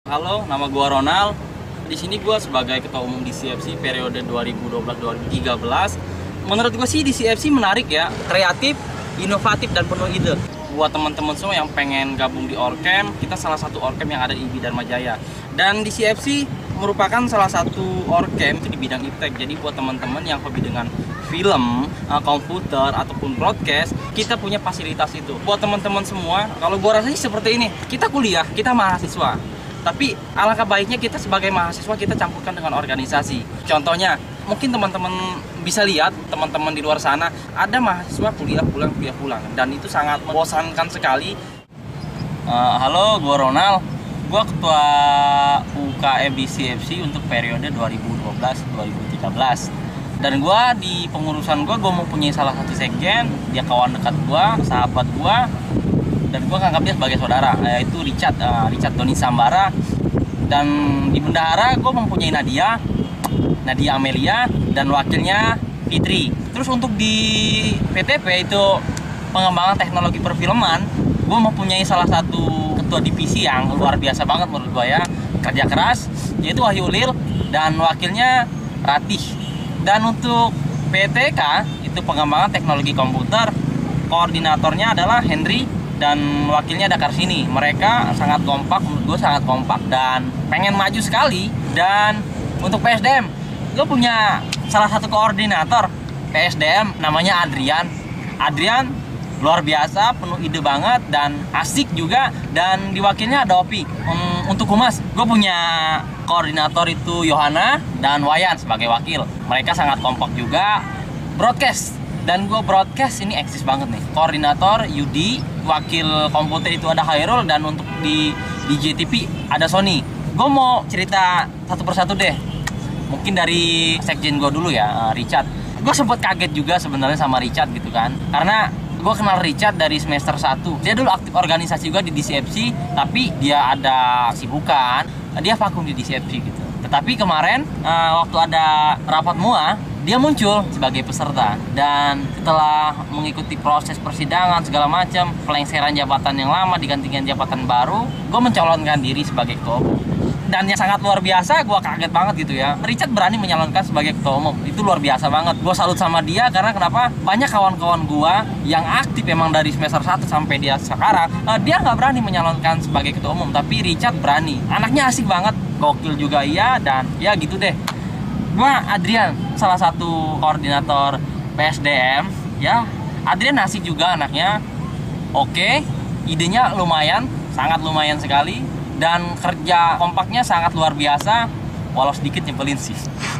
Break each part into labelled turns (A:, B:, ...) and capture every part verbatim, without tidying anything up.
A: Halo, nama gua Ronald. Di sini gua sebagai ketua umum D C F C periode dua ribu dua belas dua ribu tiga belas. Menurut gua sih D C F C menarik ya, kreatif, inovatif dan penuh ide. Buat teman-teman semua yang pengen gabung di Orcam, kita salah satu Orcam yang ada di I B Dharma Jaya. Dan D C F C merupakan salah satu Orcam di bidang iptek. Jadi buat teman-teman yang hobi dengan film, komputer ataupun broadcast, kita punya fasilitas itu. Buat teman-teman semua, kalau gua rasanya seperti ini, kita kuliah, kita mahasiswa. Tapi alangkah baiknya kita sebagai mahasiswa kita campurkan dengan organisasi. Contohnya, mungkin teman-teman bisa lihat teman-teman di luar sana ada mahasiswa kuliah pulang kuliah pulang dan itu sangat membosankan sekali. Uh, halo, gue Ronald. Gue ketua U K M D C F C untuk periode dua ribu dua belas dua ribu tiga belas. Dan gue di pengurusan gue, gue mempunyai salah satu sekjen, dia kawan dekat gue, sahabat gue. Dan gue nganggap dia sebagai saudara, yaitu Richard, uh, Richard Doni Sambara. Dan di bendahara gue mempunyai Nadia, Nadia Amelia, dan wakilnya Fitri. Terus untuk di P T P itu pengembangan teknologi perfilman, gue mempunyai salah satu ketua divisi yang luar biasa banget menurut gue ya, kerja keras, yaitu Wahyu Ulil, dan wakilnya Ratih. Dan untuk P T K itu pengembangan teknologi komputer, koordinatornya adalah Henry, dan wakilnya ada Karsini. Mereka sangat kompak, menurut gue sangat kompak dan pengen maju sekali. Dan untuk P S D M, gue punya salah satu koordinator P S D M namanya Adrian. Adrian luar biasa, penuh ide banget dan asik juga. Dan di wakilnya ada Opi. Um, untuk humas, gue punya koordinator itu Yohana dan Wayan sebagai wakil. Mereka sangat kompak juga. Broadcast, dan gue broadcast ini eksis banget nih. Koordinator Yudi, wakil komputer itu ada Hairul, dan untuk di di J T P ada Sony. Gue mau cerita satu persatu deh. Mungkin dari sekjen gue dulu ya, Richard. Gue sempet kaget juga sebenarnya sama Richard gitu kan. Karena gue kenal Richard dari semester satu. Dia dulu aktif organisasi juga di D C F C, tapi dia ada kesibukan. Dia vakum di D C F C gitu. Tetapi kemarin waktu ada rapat M U A, dia muncul sebagai peserta, dan setelah mengikuti proses persidangan segala macam, pelengseran jabatan yang lama digantikan jabatan baru, gue mencalonkan diri sebagai ketua umum. Dan yang sangat luar biasa, gue kaget banget gitu ya, Richard berani menyalonkan sebagai ketua umum. Itu luar biasa banget. Gue salut sama dia karena kenapa? Banyak kawan-kawan gue yang aktif emang dari semester satu sampai dia sekarang, uh, dia nggak berani menyalonkan sebagai ketua umum, tapi Richard berani. Anaknya asik banget, gokil juga iya, dan ya gitu deh. Gua Adrian, salah satu koordinator P S D M ya. Adrian asik juga anaknya. Oke, idenya lumayan, sangat lumayan sekali, dan kerja kompaknya sangat luar biasa, walau sedikit nyebelin sih.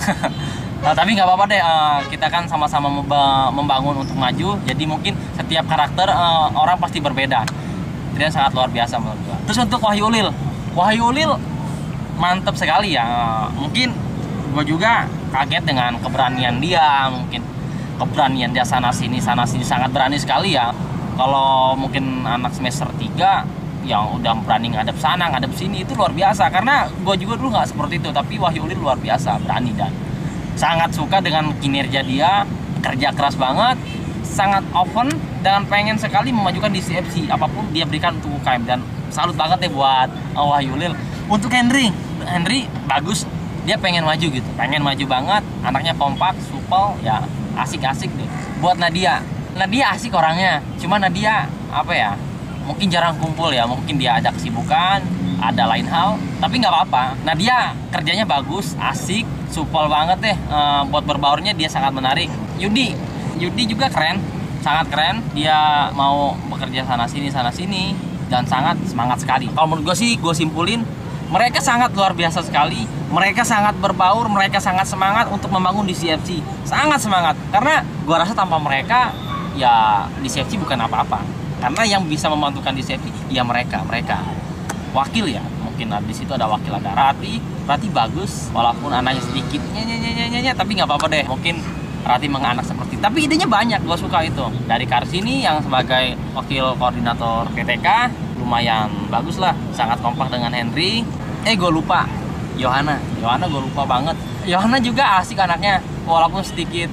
A: Nah, tapi nggak apa-apa deh, uh, kita kan sama-sama membangun untuk maju, jadi mungkin setiap karakter uh, orang pasti berbeda. Adrian sangat luar biasa menurut gua. Terus untuk Wahyu Ulil, Wahyu Ulil mantep sekali ya. Uh, mungkin gue juga kaget dengan keberanian dia, mungkin keberanian dia sana sini sana sini sangat berani sekali ya. Kalau mungkin anak semester tiga yang udah berani ngadep sana ngadep sini itu luar biasa, karena gue juga dulu nggak seperti itu. Tapi Wahyu Ulil luar biasa berani dan sangat suka dengan kinerja dia, kerja keras banget, sangat open dan pengen sekali memajukan D C F C apapun dia berikan untuk U K M. Dan salut banget ya buat Wahyu Ulil. Untuk Henry, Henry bagus, dia pengen maju gitu, pengen maju banget, anaknya kompak, supel, ya asik-asik deh. Buat Nadia, Nadia asik orangnya, cuma Nadia apa ya, mungkin jarang kumpul ya, mungkin dia ada kesibukan, ada lain hal, tapi nggak apa-apa. Nadia kerjanya bagus, asik, supel banget deh. E, buat berbaurnya dia sangat menarik. Yudi, Yudi juga keren, sangat keren. Dia mau bekerja sana sini sana sini dan sangat semangat sekali. Kalau menurut gue sih, gue simpulin, mereka sangat luar biasa sekali. Mereka sangat berbaur, mereka sangat semangat untuk membangun D C F C. Sangat semangat. Karena gua rasa tanpa mereka, ya D C F C bukan apa-apa. Karena yang bisa membantukan D C F C, ya mereka, mereka. Wakil ya, mungkin di situ ada wakil, ada Rati. Rati bagus, walaupun anaknya sedikit, nyanyi-nyanyi, tapi nggak apa-apa deh. Mungkin Rati menganak seperti, tapi idenya banyak, gua suka itu. Dari Karsini yang sebagai wakil koordinator P T K, lumayan bagus lah, sangat kompak dengan Henry. Eh, gue lupa. Yohana, Yohana gue lupa banget. Yohana juga asik anaknya, walaupun sedikit.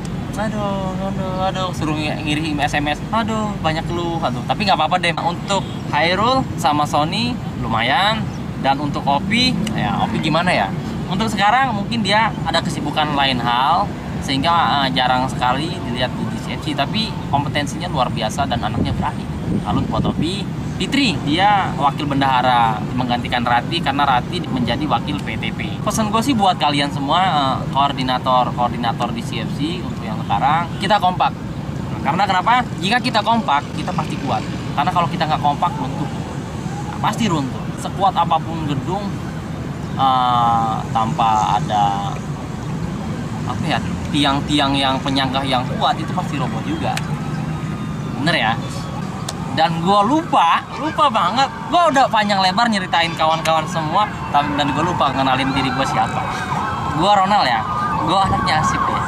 A: Aduh, aduh, aduh, suruh ngirim S M S. Aduh, banyak keluh, aduh. Tapi nggak apa-apa deh. Untuk Hairul sama Sony lumayan. Dan untuk Opi, ya Opi gimana ya? Untuk sekarang mungkin dia ada kesibukan lain hal, sehingga uh, jarang sekali dilihat di D C F C. Tapi kompetensinya luar biasa dan anaknya berani. Lalu buat Opi, Fitri, dia wakil bendahara menggantikan Rati karena Rati menjadi wakil P T P. Pesan gue sih buat kalian semua, uh, koordinator koordinator D C F C untuk yang sekarang, kita kompak. Karena kenapa? Jika kita kompak, kita pasti kuat. Karena kalau kita nggak kompak, runtuh. Pasti runtuh. Sekuat apapun gedung, uh, tanpa ada apa ya, tiang-tiang yang penyangga yang kuat, itu pasti roboh juga. Bener ya? Dan gue lupa, lupa banget. Gue udah panjang lebar nyeritain kawan-kawan semua, dan gue lupa kenalin diri gue siapa. Gue Ronald ya. Gue anaknya asik ya.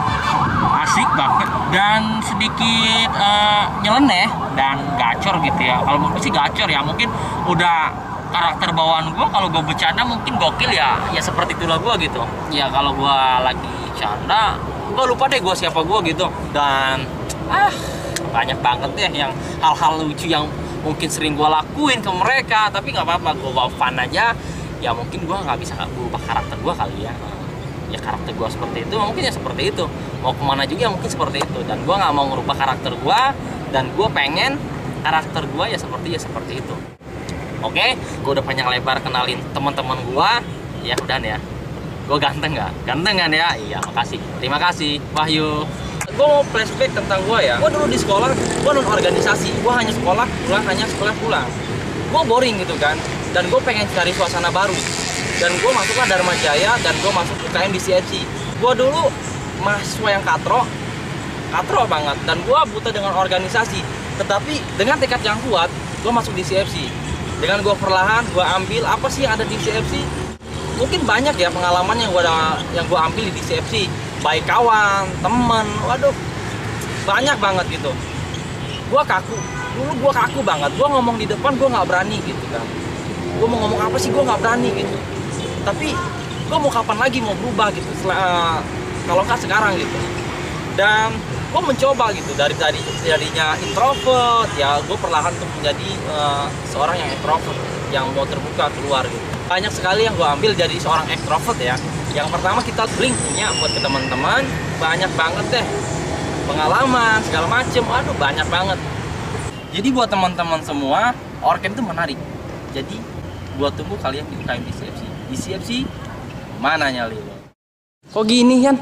A: Asik banget dan sedikit uh, nyeleneh dan gacor gitu ya. Kalau menurut sih gacor ya, mungkin udah karakter bawaan gue. Kalau gue bercanda mungkin gokil ya, ya seperti itulah gue gitu. Ya kalau gue lagi canda, gue lupa deh gue siapa gue gitu. Dan ah banyak banget ya yang hal-hal lucu yang mungkin sering gue lakuin ke mereka. Tapi nggak apa-apa, gue bawa fun aja. Ya mungkin gue nggak bisa berubah karakter gue kali ya. Ya karakter gue seperti itu, mungkin ya seperti itu. Mau kemana juga mungkin seperti itu. Dan gue nggak mau ngerubah karakter gue. Dan gue pengen karakter gue ya seperti ya seperti itu. Oke, gue udah panjang lebar kenalin teman-teman gue. Ya udah ya. Gue ganteng nggak? Ganteng kan ya? Iya, makasih. Terima kasih, Wahyu. Gue mau flashback tentang gue ya. Gue dulu di sekolah, gue non organisasi. Gue hanya sekolah pulang, hanya sekolah pulang. Gue boring gitu kan. Dan gue pengen cari suasana baru. Dan gue masuklah Dharma Jaya dan gue masuk U K M di C F C. Gue dulu mahasiswa yang katro, katro banget. Dan gue buta dengan organisasi. Tetapi dengan tekad yang kuat, gue masuk di C F C. Dengan gue perlahan, gue ambil apa sih yang ada di C F C. Mungkin banyak ya pengalaman yang gue yang gue ambil di C F C. Baik kawan, temen, waduh, banyak banget gitu. Gue kaku, dulu gue kaku banget. Gue ngomong di depan, gue nggak berani gitu kan. Gue mau ngomong apa sih, gue nggak berani gitu. Tapi gue mau kapan lagi mau berubah gitu, setelah, kalau nggak sekarang gitu. Dan gue mencoba gitu, dari dari jadinya introvert ya, gue perlahan untuk menjadi uh, seorang yang introvert, yang mau terbuka keluar gitu. Banyak sekali yang gue ambil jadi seorang extrovert ya. Yang pertama kita link punya buat ke teman-teman, banyak banget deh pengalaman segala macem, aduh banyak banget. Jadi buat teman-teman semua, Orcam itu menarik. Jadi buat tunggu kalian di U K M di C F C. Di C F C mana nyali lo? Kok gini kan?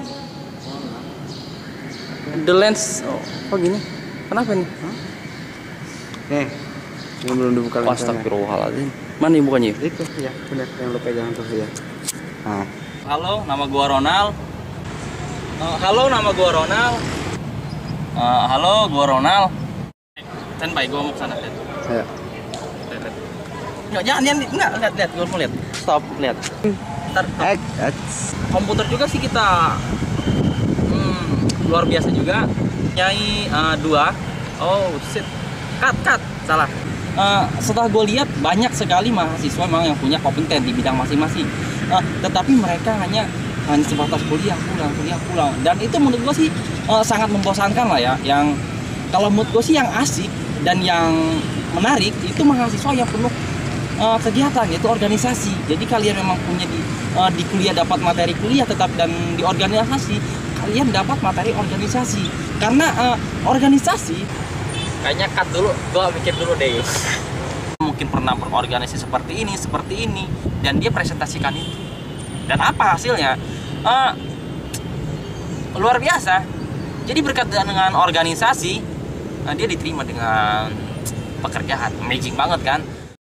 A: The lens, oh, kok gini? Kenapa nih? Huh?
B: Nih, ini belum dibuka lensanya.
A: Astagfirullahaladzim. Mana nih bukanya?
B: Itu ya, benar yang lo pegang tuh ya. Nah.
A: Halo, nama gua Ronald. Uh, halo, nama gua Ronald. Uh, halo, gua Ronald. Standby, gua mau ke sana.
B: Ya.
A: Nggak, jangan, jangan, enggak, lihat, lihat, gua mau lihat. Stop, lihat. Ntar,
B: Eh,
A: komputer juga sih kita. Hmm, luar biasa juga. Nyai uh, dua. Oh, shit. Cut, cut. Salah. Uh, setelah gue lihat banyak sekali mahasiswa memang yang punya kompeten di bidang masing-masing. Uh, tetapi mereka hanya hanya sebatas kuliah pulang kuliah pulang dan itu menurut gue sih uh, sangat membosankan lah ya. Yang kalau menurut gue sih yang asik dan yang menarik itu mahasiswa yang penuh uh, kegiatan, yaitu organisasi. Jadi kalian memang punya di uh, di kuliah dapat materi kuliah, tetap dan di organisasi kalian dapat materi organisasi. Karena uh, organisasi kayaknya cut dulu, gue mikir dulu deh. Mungkin pernah berorganisasi seperti ini, seperti ini, dan dia presentasikan itu. Dan apa hasilnya? Uh, luar biasa. Jadi berkat dengan organisasi, uh, dia diterima dengan pekerjaan. Amazing banget kan?